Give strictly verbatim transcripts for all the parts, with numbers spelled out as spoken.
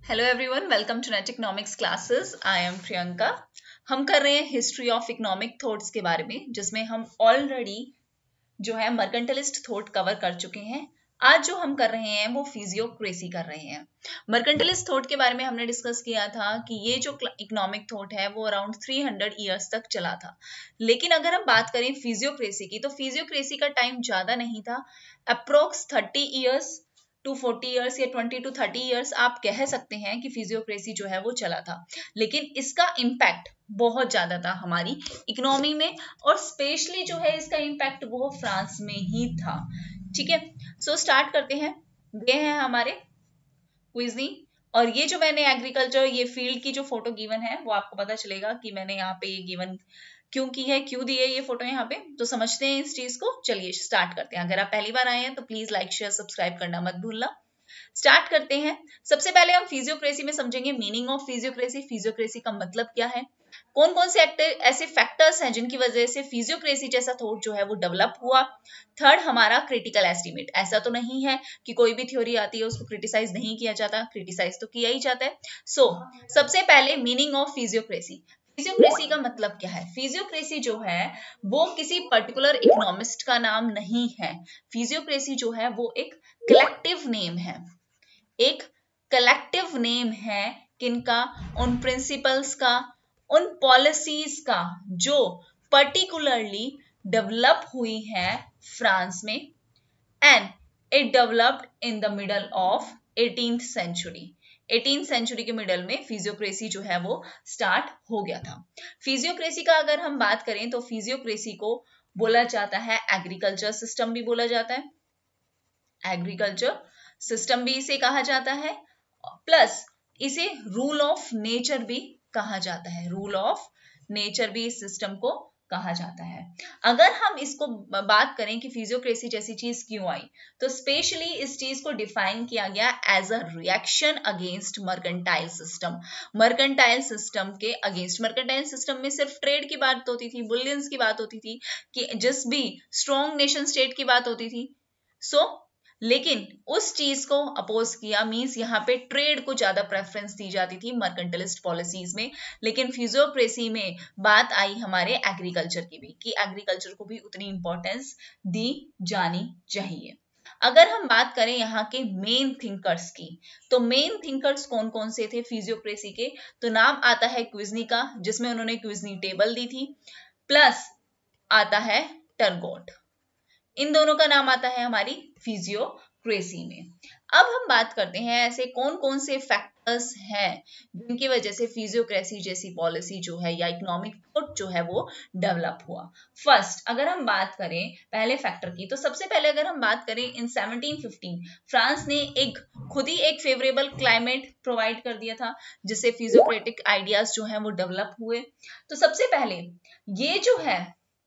Hello everyone, welcome to net economics classes. I am Priyanka. हम कर रहे हैं हिस्ट्री ऑफ इकोनॉमिक थॉट्स के बारे में, जिसमें हम ऑलरेडी जो है मर्केंटलिस्ट थॉट कवर कर चुके हैं। आज जो हम कर रहे हैं वो फिजियोक्रेसी कर रहे हैं। मर्केंटलिस्ट थॉट के बारे में हमने डिस्कस किया था कि ये जो इकोनॉमिक थॉट है वो अराउंड थ्री हंड्रेड ईयर्स तक चला था। लेकिन अगर हम बात करें फिजियोक्रेसी की, तो फिजियोक्रेसी का टाइम ज्यादा नहीं था, approx thirty years to forty years या ट्वेंटी टू थर्टी ईयर्स आप कह सकते हैं कि फिजियोक्रेसी जो है वो चला था। लेकिन इसका इम्पैक्ट बहुत ज्यादा था हमारी इकोनॉमी में, और स्पेशली जो है इसका इम्पैक्ट वो फ्रांस में ही था। ठीक है, सो स्टार्ट करते हैं। ये है हमारे क्विज़ी, और ये जो मैंने एग्रीकल्चर ये फील्ड की जो फोटो गिवन है वो आपको पता चलेगा कि मैंने यहाँ पे ये गिवन क्यों की है, क्यों दी है ये फोटो यहाँ पे, तो समझते हैं इस चीज को। चलिए स्टार्ट करते हैं। अगर आप पहली बार आए हैं तो प्लीज लाइक शेयर सब्सक्राइब करना मत भूलना। स्टार्ट करते हैं। सबसे पहले हम फिजियोक्रेसी में समझेंगे मीनिंग ऑफ फिजियोक्रेसी। फिजियोक्रेसी का मतलब क्या है, कौन कौन से ऐसे फैक्टर्स हैं जिनकी वजह से फिजियोक्रेसी जैसा थॉट जो है वो डेवलप हुआ। थर्ड, हमारा क्रिटिकल एस्टीमेट। ऐसा तो नहीं है कि कोई भी थ्योरी आती है उसको क्रिटिसाइज नहीं किया जाता, क्रिटिसाइज तो किया ही जाता है। सो so, सबसे पहले मीनिंग ऑफ फिजियोक्रेसी। फिजियोक्रेसी का मतलब क्या है? फिजियोक्रेसी जो है वो किसी पर्टिकुलर इकोनॉमिस्ट का नाम नहीं है। फिजियोक्रेसी जो है वो एक कलेक्टिव नेम है, एक कलेक्टिव नेम है किनका? उन प्रिंसिपल्स का, उन पॉलिसीज का जो पर्टिकुलरली डेवलप हुई है फ्रांस में, and it developed in the middle of eighteenth century. Eighteenth century के मिडल में फिजियोक्रेसी जो है वो स्टार्ट हो गया था। फिजियोक्रेसी का अगर हम बात करें तो फिजियोक्रेसी को बोला जाता है एग्रीकल्चर सिस्टम भी बोला जाता है, एग्रीकल्चर सिस्टम भी इसे कहा जाता है, प्लस इसे रूल ऑफ नेचर भी कहा जाता है। रूल ऑफ नेचर भी इस सिस्टम को कहा जाता है। अगर हम इसको बात करें कि फिजियोक्रेसी जैसी चीज क्यों आई, तो स्पेशली इस चीज को डिफाइन किया गया as a reaction against mercantile system. Mercantile system के अगेंस्ट, मर्केंटाइल सिस्टम में सिर्फ ट्रेड की बात होती थी, बुलियंस की बात होती थी, कि जिस भी स्ट्रॉन्ग नेशन स्टेट की बात होती थी। सो so, लेकिन उस चीज को अपोज किया, मींस यहाँ पे ट्रेड को ज्यादा प्रेफरेंस दी जाती थी मर्केंटलिस्ट पॉलिसीज में। लेकिन फिजियोक्रेसी में बात आई हमारे एग्रीकल्चर की भी, कि एग्रीकल्चर को भी उतनी इंपॉर्टेंस दी जानी चाहिए। अगर हम बात करें यहाँ के मेन थिंकर्स की, तो मेन थिंकर्स कौन कौन से थे फिजियोक्रेसी के, तो नाम आता है क्विज़नी का, जिसमें उन्होंने क्विज़नी टेबल दी थी, प्लस आता है टर्गोट। इन दोनों का नाम आता है हमारी फिजियोक्रेसी में। अब हम बात करते हैं ऐसे कौन कौन से फैक्टर्स हैं जिनकी वजह से फिजियोक्रेसी जैसी पॉलिसी जो है या इकोनॉमिक थॉट जो है वो डेवलप हुआ। फर्स्ट, अगर हम बात करें पहले फैक्टर की, तो सबसे पहले अगर हम बात करें इन सेवनटीन फिफ्टीन फ्रांस ने एक खुद ही एक फेवरेबल क्लाइमेट प्रोवाइड कर दिया था, जिससे फिजियोक्रेटिक आइडियाज जो है वो डेवलप हुए। तो सबसे पहले ये जो है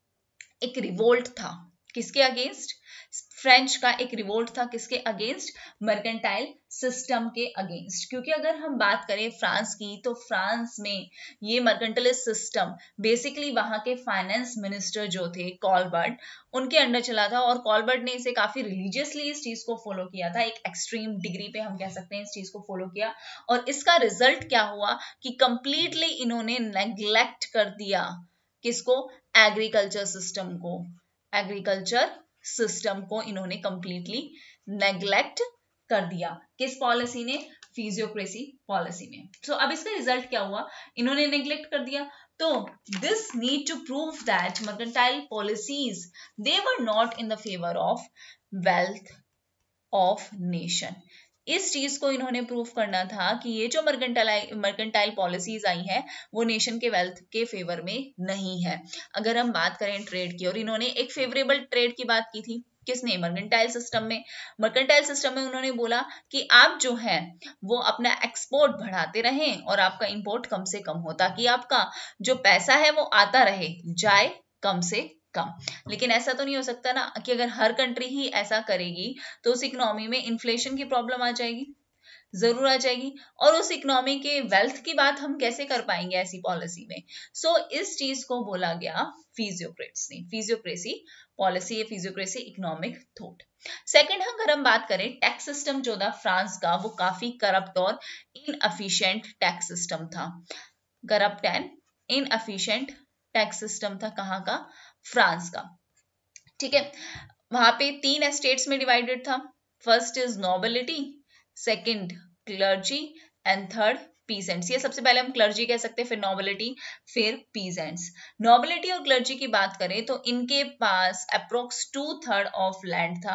एक रिवोल्ट था, किसके अगेंस्ट? फ्रेंच का एक रिवोल्ट था, किसके अगेंस्ट? मर्केंटाइल सिस्टम के अगेंस्ट। क्योंकि अगर हम बात करें फ्रांस की, तो फ्रांस में ये मर्केंटाइलिस्ट सिस्टम बेसिकली वहां के फाइनेंस मिनिस्टर जो थे कॉलबर्ट, उनके अंडर चला था, और कॉलबर्ट ने इसे काफी रिलीजियसली इस चीज को फॉलो किया था, एक एक्सट्रीम डिग्री पे हम कह सकते हैं इस चीज को फॉलो किया। और इसका रिजल्ट क्या हुआ कि कंप्लीटली इन्होंने नेग्लेक्ट कर दिया किसको? एग्रीकल्चर सिस्टम को। एग्रीकल्चर सिस्टम को इन्होंने कंप्लीटली नेग्लेक्ट कर दिया। किस पॉलिसी ने? फिजियोक्रेसी पॉलिसी में। सो so, अब इसका रिजल्ट क्या हुआ? इन्होंने नेग्लेक्ट कर दिया। तो this need to prove that mercantile policies they were not in the favour of wealth of nation. इस चीज को इन्होंने प्रूव करना था कि ये जो मर्केंटाइल मर्केंटाइल पॉलिसीज आई है वो नेशन के वेल्थ के फेवर में नहीं है। अगर हम बात करें ट्रेड की, और इन्होंने एक फेवरेबल ट्रेड की बात की थी, किसने? मर्केंटाइल सिस्टम में। मर्केंटाइल सिस्टम में उन्होंने बोला कि आप जो है वो अपना एक्सपोर्ट बढ़ाते रहें और आपका इंपोर्ट कम से कम हो, ताकि आपका जो पैसा है वो आता रहे, जाए कम से कम। लेकिन ऐसा तो नहीं हो सकता ना कि अगर हर कंट्री ही ऐसा करेगी तो उस इकोनॉमी में इन्फ्लेशन की प्रॉब्लम आ जाएगी, जरूर आ जाएगी, और उस इकोनॉमी के वेल्थ की बात हम कैसे कर पाएंगे ऐसी पॉलिसी में। सो so, इस चीज को बोला गया फिजियोक्रेट्स ने, फिजियोक्रेसी पॉलिसी या फिजियोक्रेसी इकोनॉमिक थॉट। सेकंड अगर हम बात करें टैक्स सिस्टम जो था फ्रांस का, वो काफी करप्ट और इनएफिशिएंट टैक्स सिस्टम था। Corrupt and inefficient tax system था कहाँ का? फ्रांस का। ठीक है, वहां पे तीन एस्टेट्स में डिवाइडेड था। First is nobility, second clergy and third peasants. ये सबसे पहले हम क्लर्जी कह सकते हैं, फिर नोबिलिटी, फिर पीजेंट्स। नोबिलिटी और क्लर्जी की बात करें तो इनके पास approx two third of land था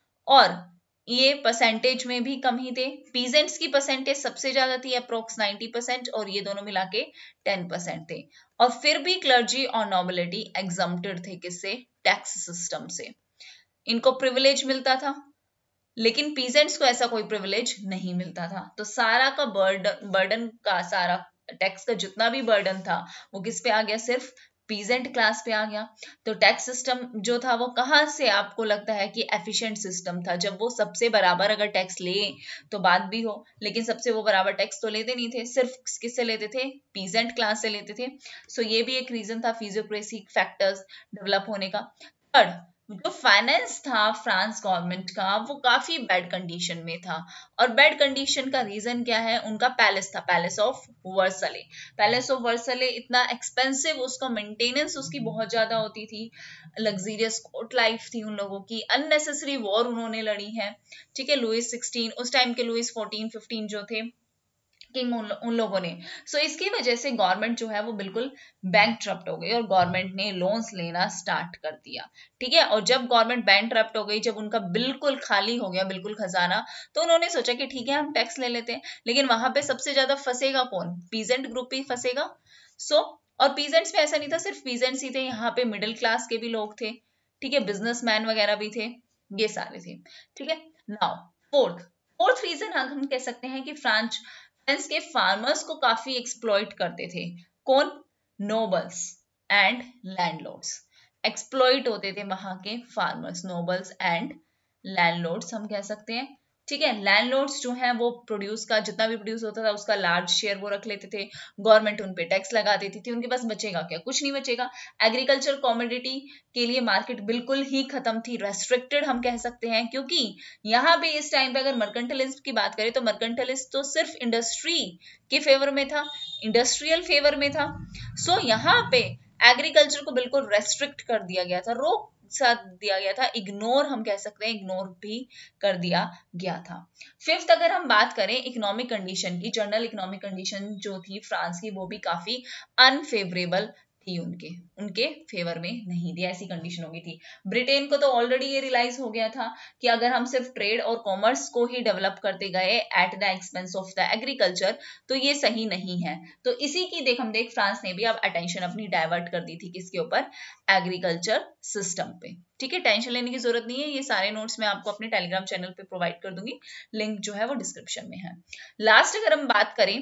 और ये परसेंटेज में भी कम ही थे। पीजेंट्स की परसेंटेज सबसे ज्यादा थी अप्रोक्स नाइंटी परसेंट और ये दोनों मिला के टेन परसेंट थे। और फिर भी क्लर्जी और नोबिलिटी एग्जम्प्टेड थे किससे? टैक्स सिस्टम से। इनको प्रिविलेज मिलता था, लेकिन पीजेंट्स को ऐसा कोई प्रिविलेज नहीं मिलता था। तो सारा का बर्डन बर्डन का सारा टैक्स का जितना भी बर्डन था वो किस पे आ गया? सिर्फ पीजेंट क्लास पे आ गया। तो टैक्स सिस्टम जो था वो कहाँ से आपको लगता है कि एफिशिएंट सिस्टम था? जब वो सबसे बराबर अगर टैक्स ले तो बात भी हो, लेकिन सबसे वो बराबर टैक्स तो लेते नहीं थे, सिर्फ किससे लेते थे? पीजेंट क्लास से लेते थे। सो ये भी एक रीजन था फिजियोक्रेसी फैक्टर्स डेवलप होने का। थर्ड, जो फाइनेंस था फ्रांस गवर्नमेंट का वो काफी बैड कंडीशन में था। और बैड कंडीशन का रीजन क्या है? उनका पैलेस था, palace of Versailles. Palace of Versailles इतना एक्सपेंसिव, उसका मेंटेनेंस उसकी बहुत ज्यादा होती थी, लग्जरियस कोर्ट लाइफ थी उन लोगों की, अननेसेसरी वॉर उन्होंने लड़ी है। ठीक है, लुइस सिक्सटीन, उस टाइम के लुइस फोर्टीन फिफ्टीन जो थे किंग उन, उन लोगों ने। सो so, इसकी वजह से गवर्नमेंट जो है वो बिल्कुल बैंकक्रप्ट हो गई और गवर्नमेंट ने लोन्स लेना स्टार्ट कर दिया। ठीक है, और जब गवर्नमेंट बैंकक्रप्ट हो गई, जब उनका बिल्कुल खाली हो गया बिल्कुल खजाना, तो उन्होंने सोचा कि ठीक है हम टैक्स ले लेते हैं। लेकिन वहां पे सबसे ज्यादा फंसेगा कौन? पीजेंट ग्रुप ही फंसेगा। सो so, और पीजेंट्स में ऐसा नहीं था सिर्फ पीजेंट्स ही थे, यहाँ पे मिडिल क्लास के भी लोग थे। ठीक है, बिजनेसमैन वगैरह भी थे, ये सारे थे। ठीक है, नाउ फोर्थ फोर्थ रीजन हम कह सकते हैं कि फ्रांस फ्रांस के फार्मर्स को काफी एक्सप्लॉइट करते थे। कौन? Nobles and landlords. एक्सप्लॉइट होते थे वहां के फार्मर्स, नोबल्स एंड लैंडलॉर्ड्स हम कह सकते हैं। ठीक है, लैंडलॉर्ड्स जो हैं वो प्रोड्यूस का जितना भी प्रोड्यूस होता था उसका लार्ज शेयर वो रख लेते थे, गवर्नमेंट उन पे टैक्स लगा देती थी, उनके पास बचेगा क्या? कुछ नहीं बचेगा। एग्रीकल्चर कमोडिटी के लिए मार्केट बिल्कुल ही खत्म थी, रेस्ट्रिक्टेड हम कह सकते हैं। क्योंकि यहाँ पे इस टाइम पे अगर मर्केंटलिस्ट की बात करें तो मर्केंटलिस्ट तो सिर्फ इंडस्ट्री के फेवर में था, इंडस्ट्रियल फेवर में था। सो so, यहाँ पे एग्रीकल्चर को बिल्कुल रेस्ट्रिक्ट कर दिया गया था, रोक साथ दिया गया था, इग्नोर हम कह सकते हैं, इग्नोर भी कर दिया गया था। फिफ्थ अगर हम बात करें इकोनॉमिक कंडीशन की, जनरल इकोनॉमिक कंडीशन जो थी फ्रांस की वो भी काफी अनफेवरेबल थी, उनके उनके फेवर में नहीं थी, ऐसी कंडीशन हो गई थी। ब्रिटेन को तो ऑलरेडी ये रियलाइज हो गया था कि अगर हम सिर्फ ट्रेड और कॉमर्स को ही डेवलप करते गए at the expense of the agriculture तो ये सही नहीं है। तो इसी की देख हम देख फ्रांस ने भी अब अटेंशन अपनी डाइवर्ट कर दी थी किसके ऊपर? एग्रीकल्चर सिस्टम पे। ठीक है, टेंशन लेने की जरूरत नहीं है, ये सारे नोट्स मैं आपको अपने टेलीग्राम चैनल पे प्रोवाइड कर दूंगी, लिंक जो है वो डिस्क्रिप्शन में है। लास्ट अगर हम बात करें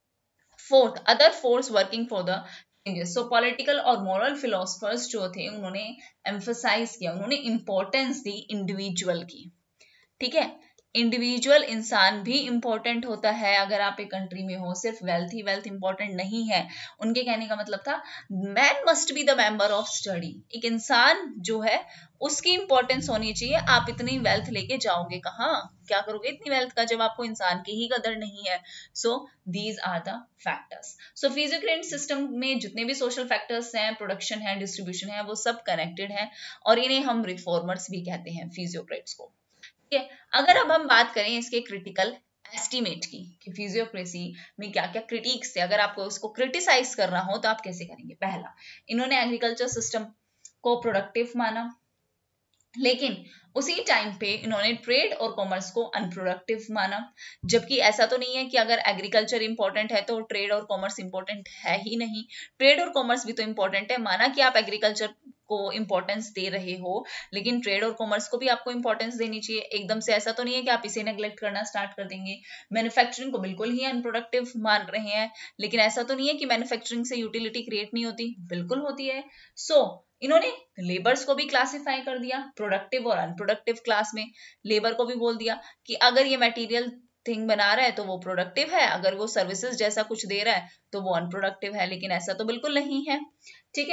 fourth, other force working for the changes. So political और मॉरल फिलोसफर्स जो थे उन्होंने एम्फसाइज किया, उन्होंने इंपॉर्टेंस दी इंडिविजुअल की। ठीक है, इंडिविजुअल इंसान भी इंपॉर्टेंट होता है अगर आप एक कंट्री में हो, सिर्फ वेल्थ ही वेल्थ इंपॉर्टेंट नहीं है। उनके कहने का मतलब था man must be the member of study. एक इंसान जो है उसकी इंपॉर्टेंस होनी चाहिए। आप इतनी वेल्थ लेके जाओगे कहाँ, क्या करोगे इतनी वेल्थ का जब आपको इंसान की ही कदर नहीं है? So these are the factors. So physiocrat system में जितने भी सोशल फैक्टर्स हैं, प्रोडक्शन है, डिस्ट्रीब्यूशन है, वो सब कनेक्टेड है और इन्हें हम रिफॉर्मर्स भी कहते हैं, फिजियोक्रेट्स को। ठीक है, अगर अब हम बात करें इसके क्रिटिकल एस्टिमेट की कि फिजियोक्रेसी में क्या क्या क्रिटिक्स थे, अगर आपको उसको क्रिटिसाइज करना हो तो आप कैसे करेंगे? पहला, इन्होंने एग्रीकल्चर सिस्टम को प्रोडक्टिव माना, लेकिन उसी टाइम पे इन्होंने ट्रेड और कॉमर्स को अनप्रोडक्टिव माना। जबकि ऐसा तो नहीं है कि अगर एग्रीकल्चर इंपॉर्टेंट है तो ट्रेड और कॉमर्स इंपॉर्टेंट है ही नहीं, ट्रेड और कॉमर्स भी तो इंपॉर्टेंट है। माना कि आप एग्रीकल्चर को इंपॉर्टेंस दे रहे हो, लेकिन ट्रेड और कॉमर्स को भी आपको इंपॉर्टेंस देनी चाहिए। एकदम से ऐसा तो नहीं है कि आप इसे नेग्लेक्ट करना स्टार्ट कर देंगे। मैन्युफैक्चरिंग को बिल्कुल ही अनप्रोडक्टिव मान रहे हैं, लेकिन ऐसा तो नहीं है कि मैन्युफैक्चरिंग से यूटिलिटी क्रिएट नहीं होती, बिल्कुल होती है। सो so, इन्होंने लेबर्स को भी क्लासिफाई कर दिया प्रोडक्टिव और अनप्रोडक्टिव क्लास में। लेबर को भी बोल दिया कि अगर ये मटेरियल थिंग बना रहा है तो वो प्रोडक्टिव है, अगर वो सर्विसेज जैसा कुछ दे रहा है तो वो अनप्रोडक्टिव है, लेकिन ऐसा तो बिल्कुल नहीं है। ठीक है,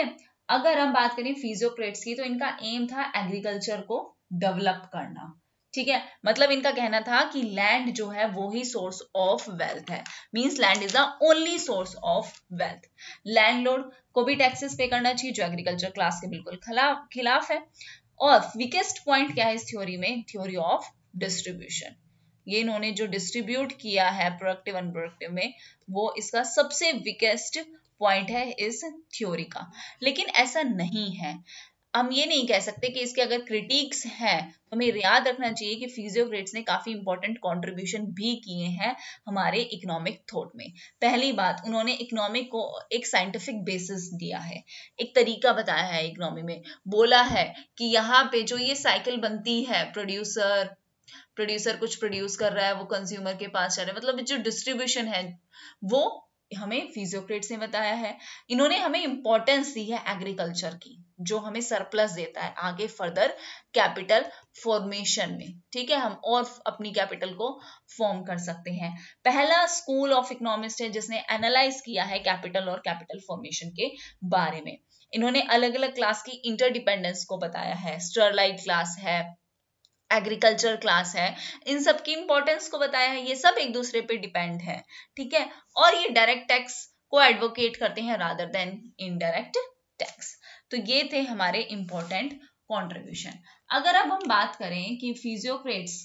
अगर हम बात करें फिजियोक्रेट्स की, तो इनका एम था एग्रीकल्चर को डेवलप करना, ठीक है। मतलब इनका कहना था कि लैंड जो है वो ही सोर्स ऑफ वेल्थ है, means land is the only source of wealth. Landlord को भी टैक्सेस पे करना चाहिए, जो एग्रीकल्चर क्लास के बिल्कुल खिलाफ खिलाफ है। और वीकेस्ट पॉइंट क्या है इस थ्योरी में, थ्योरी ऑफ डिस्ट्रीब्यूशन। ये इन्होंने जो डिस्ट्रीब्यूट किया है प्रोडक्टिव अनप्रोडक्टिव में, वो इसका सबसे वीकेस्ट पॉइंट है इस थ्योरी का। लेकिन ऐसा नहीं है, हम ये नहीं कह सकते कि इसके अगर क्रिटिक्स हैं तो हमें याद रखना चाहिए कि फिजियोक्रेट्स ने काफी इंपॉर्टेंट कंट्रीब्यूशन भी किए हैं हमारे इकोनॉमिक थॉट में। पहली बात, उन्होंने इकोनॉमिक को एक साइंटिफिक बेसिस दिया है, एक तरीका बताया है इकोनॉमी में। बोला है कि यहाँ पे जो ये साइकिल बनती है, प्रोड्यूसर प्रोड्यूसर कुछ प्रोड्यूस कर रहा है, वो कंज्यूमर के पास जा रहा है, मतलब जो डिस्ट्रीब्यूशन है वो हमें फिजियोक्रेट्स ने बताया है। इन्होंने हमें इंपॉर्टेंस दी है एग्रीकल्चर की, जो हमें सरप्लस देता है आगे फर्दर कैपिटल फॉर्मेशन में, ठीक है। हम और अपनी कैपिटल को फॉर्म कर सकते हैं। पहला स्कूल ऑफ इकोनॉमिस्ट है जिसने एनालाइज किया है कैपिटल और कैपिटल फॉर्मेशन के बारे में। इन्होंने अलग अलग क्लास की इंटरडिपेंडेंस को बताया है, स्टरलाइट क्लास है, एग्रीकल्चर क्लास है, इन सब की इंपॉर्टेंस को बताया है। ये सब एक दूसरे पे डिपेंड है, ठीक है। और ये डायरेक्ट टैक्स को एडवोकेट करते हैं रादर देन इनडायरेक्ट टैक्स। तो ये थे हमारे इंपॉर्टेंट कंट्रीब्यूशन। अगर अब हम बात करें कि फिजियोक्रेट्स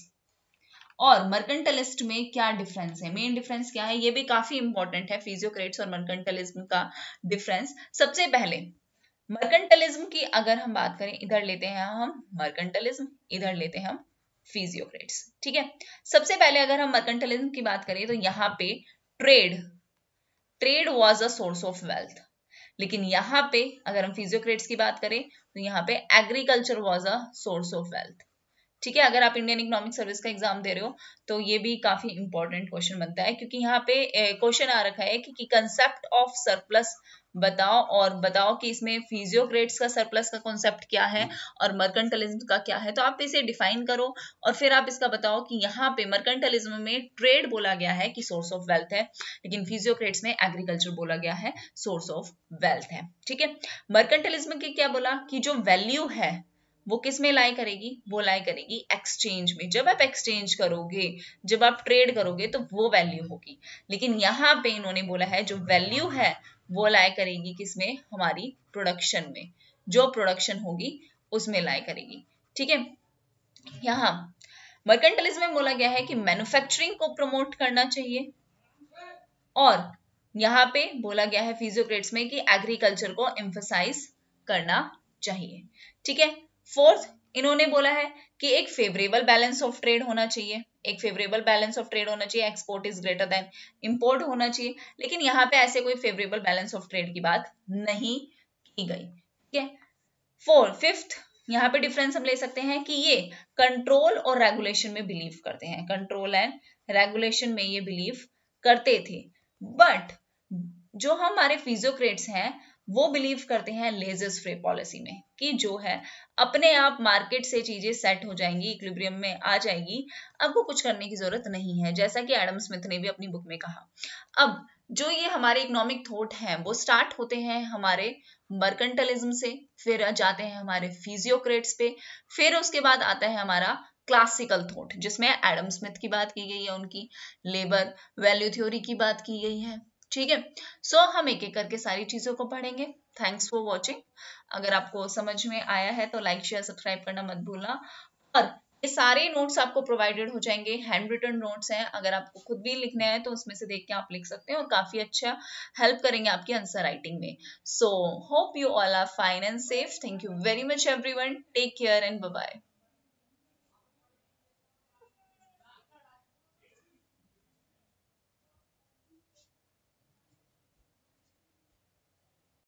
और मर्केंटलिस्ट में क्या डिफरेंस है, मेन डिफरेंस क्या है, ये भी काफी इंपॉर्टेंट है, फिजियोक्रेट्स और मर्केंटलिज्म का डिफरेंस। सबसे पहले मर्केंटलिज्म की अगर हम बात करें, इधर लेते हैं हम मर्केंटलिज्म, इधर लेते हैं हम फिजियोक्रेट्स, ठीक है। सबसे पहले अगर हम मर्केंटलिज्म की बात करें तो यहाँ पे trade trade was a source of wealth, लेकिन यहाँ पे अगर हम फिजियोक्रेट्स की बात करें तो यहाँ पे agriculture was a source of wealth, ठीक है। अगर आप इंडियन इकोनॉमिक सर्विस का एग्जाम दे रहे हो तो ये भी काफी इंपॉर्टेंट क्वेश्चन बनता है, क्योंकि यहाँ पे क्वेश्चन आ रखा है कि कंसेप्ट ऑफ सरप्लस बताओ, और बताओ कि इसमें फिजियोक्रेट्स का सरप्लस का कॉन्सेप्ट क्या है और मर्केंटलिज्म का क्या है। तो आप इसे डिफाइन करो और फिर आप इसका बताओ कि यहाँ पे मर्केंटलिज्म में ट्रेड बोला गया है कि सोर्स ऑफ वेल्थ है, लेकिन फिजियोक्रेट्स में एग्रीकल्चर बोला गया है सोर्स ऑफ वेल्थ है, ठीक है। मर्केंटलिज्म की क्या बोला कि जो वैल्यू है वो किस में लाई करेगी, वो लाई करेगी एक्सचेंज में। जब आप एक्सचेंज करोगे, जब आप ट्रेड करोगे तो वो वैल्यू होगी। लेकिन यहाँ पे इन्होंने बोला है जो वैल्यू है वो लाई करेगी किसमें, हमारी प्रोडक्शन में, जो प्रोडक्शन होगी उसमें लाई करेगी, ठीक है। यहाँ मर्केंटलिज्म में बोला गया है कि मैन्युफैक्चरिंग को प्रमोट करना चाहिए, और यहाँ पे बोला गया है फिजियोक्रेट्स में कि एग्रीकल्चर को एम्फसाइज करना चाहिए, ठीक है। फोर्थ, इन्होंने बोला है कि एक फेवरेबल बैलेंस ऑफ ट्रेड होना चाहिए, एक फेवरेबल बैलेंस ऑफ ट्रेड होना चाहिए, export is greater than import होना चाहिए। लेकिन यहाँ पे ऐसे कोई फेवरेबल बैलेंस ऑफ ट्रेड की बात नहीं की गई, ठीक है। फोर फिफ्थ, यहाँ पे डिफरेंस हम ले सकते हैं कि ये कंट्रोल और रेगुलेशन में बिलीव करते हैं, कंट्रोल एंड रेगुलेशन में ये बिलीव करते थे। बट जो हमारे फिजियोक्रेट्स हैं वो बिलीव करते हैं लेजर्स फ्री पॉलिसी में, कि जो है अपने आप मार्केट से चीजें सेट हो जाएंगी, इक्विलिब्रियम में आ जाएगी, आपको कुछ करने की जरूरत नहीं है, जैसा कि एडम स्मिथ ने भी अपनी बुक में कहा। अब जो ये हमारे इकोनॉमिक थॉट हैं वो स्टार्ट होते हैं हमारे मर्केंटलिज्म से, फिर जाते हैं हमारे फिजियोक्रेट्स पे, फिर उसके बाद आता है हमारा क्लासिकल थॉट, जिसमें एडम स्मिथ की बात की गई है, उनकी लेबर वैल्यू थ्योरी की बात की गई है, ठीक है। सो so, हम एक एक करके सारी चीजों को पढ़ेंगे। Thanks for watching. अगर आपको समझ में आया है तो लाइक शेयर सब्सक्राइब करना मत भूलना, और ये सारे नोट्स आपको प्रोवाइडेड हो जाएंगे, हैंड रिटन नोट्स हैं, अगर आपको खुद भी लिखने हैं तो उसमें से देख के आप लिख सकते हैं, और काफी अच्छा हेल्प करेंगे आपकी आंसर राइटिंग में। So hope you all are fine and safe. Thank you very much everyone, take care and bye bye.